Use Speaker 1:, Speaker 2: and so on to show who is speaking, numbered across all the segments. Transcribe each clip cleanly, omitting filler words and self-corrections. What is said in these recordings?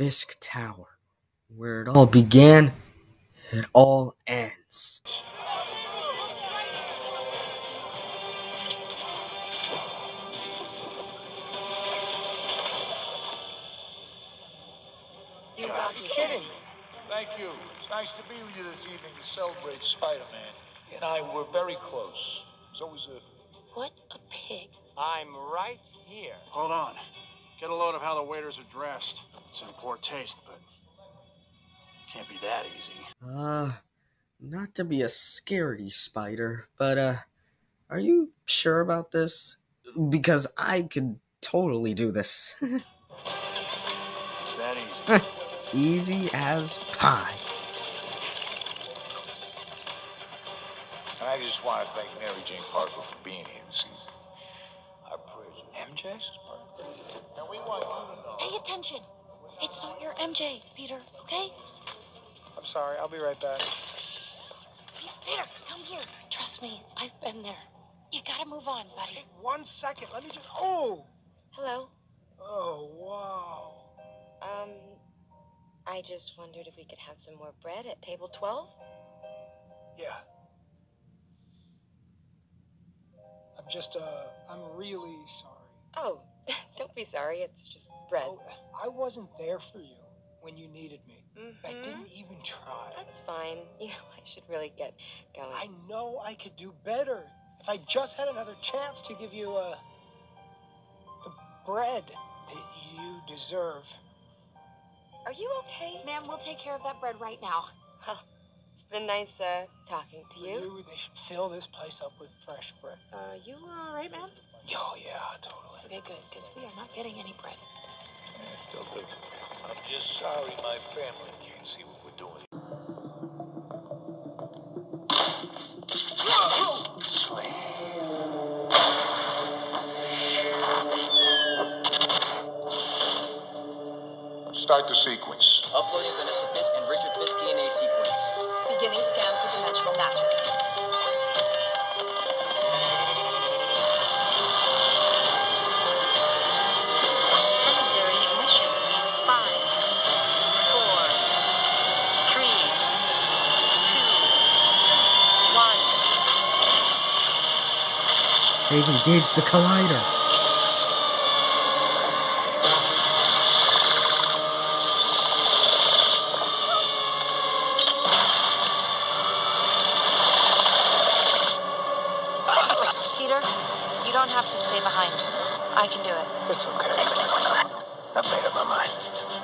Speaker 1: Fisk Tower. Where it all began, it all ends.
Speaker 2: You gotta be kidding me. Thank you. It's nice to be with you this evening to celebrate Spider-Man. He and I were very close. It's always a...
Speaker 3: What a pig.
Speaker 4: I'm right here.
Speaker 5: Hold on. Get a load of how the waiters are dressed. It's in poor taste, but can't be that easy.
Speaker 1: Not to be a scaredy spider, but, are you sure about this? Because I could totally do this.
Speaker 5: It's that easy.
Speaker 1: Easy as pie.
Speaker 2: And I just want to thank Mary Jane Parker for being here this evening. I praise her.
Speaker 4: MJ's?
Speaker 2: And we want you to know...
Speaker 3: Pay attention. It's not your MJ, Peter, okay?
Speaker 4: I'm sorry, I'll be right back.
Speaker 3: Peter, come here. Trust me, I've been there. You gotta move on, buddy.
Speaker 4: Take 1 second, let me just... Oh!
Speaker 3: Hello?
Speaker 4: Oh, wow.
Speaker 3: I just wondered if we could have some more bread at table 12?
Speaker 4: Yeah. I'm really sorry.
Speaker 3: Oh, don't be sorry. It's just bread.
Speaker 4: Oh, I wasn't there for you when you needed me. I
Speaker 3: Mhm.
Speaker 4: didn't even try.
Speaker 3: That's fine. You know, I should really get going.
Speaker 4: I know I could do better. If I just had another chance to give you, the bread that you deserve.
Speaker 3: Are you okay?
Speaker 6: Ma'am, we'll take care of that bread right now.
Speaker 3: Well, it's been nice, talking to you.
Speaker 4: They should fill this place up with fresh bread.
Speaker 3: You all right, man?
Speaker 4: Oh, yeah, totally.
Speaker 3: Okay, good, because we are not getting any bread.
Speaker 2: Yeah, still do. I'm just sorry my family can't see what we're doing. Start the sequence.
Speaker 7: Uploading Vanessa Fisk and Richard Fisk DNA sequence.
Speaker 6: Beginning scan for dimensional matches. Secondary ignition. 5, 4, 3, 2, 1.
Speaker 1: They've engaged the collider.
Speaker 6: Peter, you don't have to stay behind. I can do it.
Speaker 2: It's okay. I've made up my mind.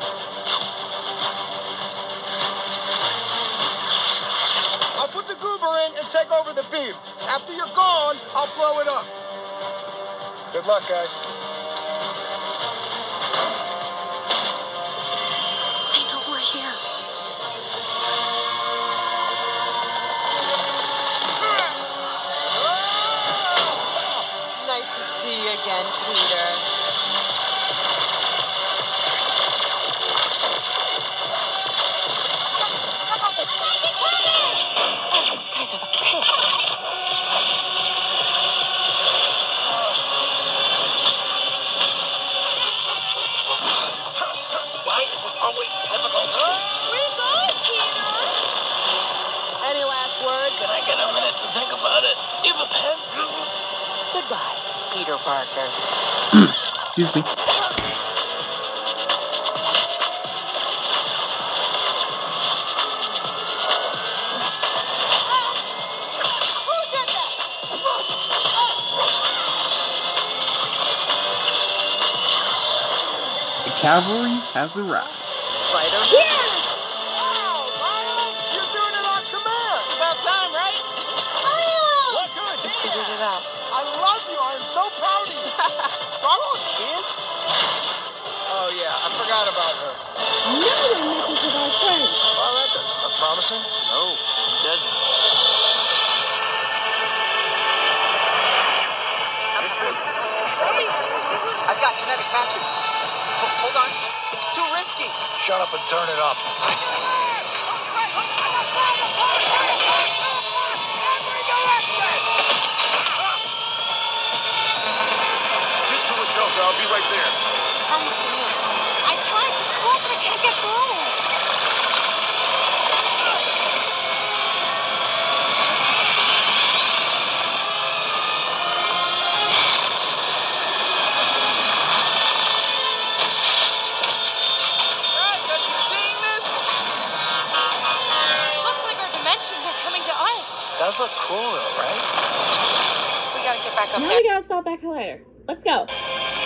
Speaker 4: I'll put the goober in and take over the beam. After you're gone, I'll blow it up. Good luck, guys.
Speaker 6: They know we're here.
Speaker 3: Nice to see you again, Peter.
Speaker 6: These guys are the pigs.
Speaker 7: Why is this always difficult?
Speaker 3: Any last words?
Speaker 7: Can I get a minute to think about it? You have a pen?
Speaker 3: Goodbye, Peter Parker.
Speaker 1: Excuse me. The cavalry has arrived.
Speaker 3: Spider.
Speaker 4: Wow, Miles, you're doing it on command.
Speaker 3: It's about time, right?
Speaker 4: What good?
Speaker 3: You figured it out.
Speaker 4: I love you. I'm so proud of you. Proud of kids? Oh, yeah, I forgot about her.
Speaker 3: No one messes with our friends.
Speaker 4: Well, that doesn't look promising.
Speaker 7: No, it doesn't.
Speaker 8: I've got genetic matches. Hold on. It's too risky.
Speaker 2: Shut up and turn it up. Get to a shelter. I'll be right there.
Speaker 6: I'm listening. I tried the scope, but I can't get
Speaker 4: Does look cool though, right?
Speaker 3: We gotta get back up
Speaker 9: Now
Speaker 3: there.
Speaker 9: we gotta stop that collider. Let's go.
Speaker 5: Is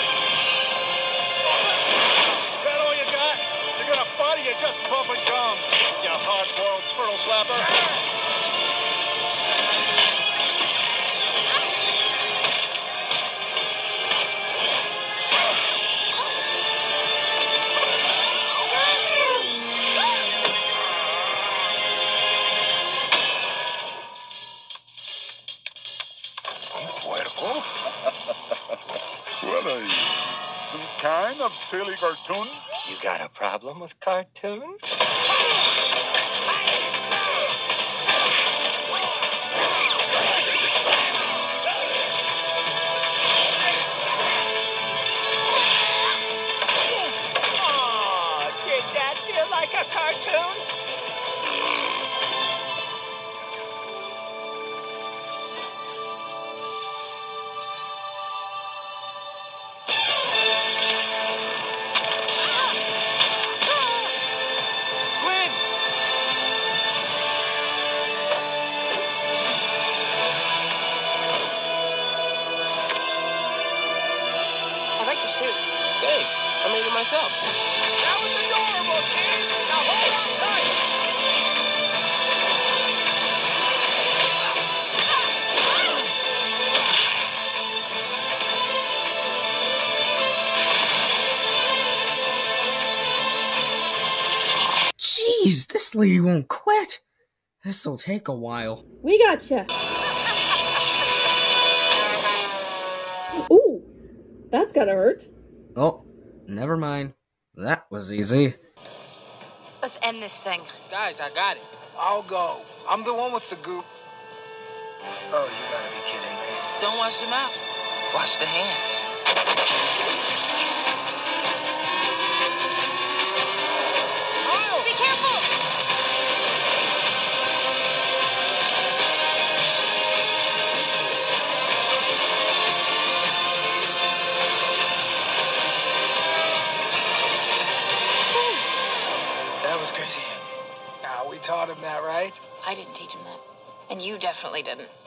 Speaker 5: that all you got? You're gonna fight or you just pump and gum? You hard-boiled turtle slapper.
Speaker 2: Cuervo? What are you? Some kind of silly cartoon?
Speaker 7: You got a problem with cartoons?
Speaker 8: Aw, did that feel like a cartoon? Gwen!
Speaker 3: I like your suit.
Speaker 7: Thanks. I made it myself.
Speaker 8: That was adorable, kid! Now hold on tight!
Speaker 1: Jeez, this lady won't quit. This'll take a while.
Speaker 9: We gotcha. Ooh, that's gotta hurt.
Speaker 1: Oh, never mind. That was easy.
Speaker 3: Let's end this thing.
Speaker 7: Guys, I got it.
Speaker 4: I'll go. I'm the one with the goop. Oh, you gotta be kidding me.
Speaker 7: Don't wash the mouth. Wash the hands.
Speaker 3: Be careful!
Speaker 4: That was crazy. Nah, we taught him that, right?
Speaker 3: I didn't teach him that. And you definitely didn't.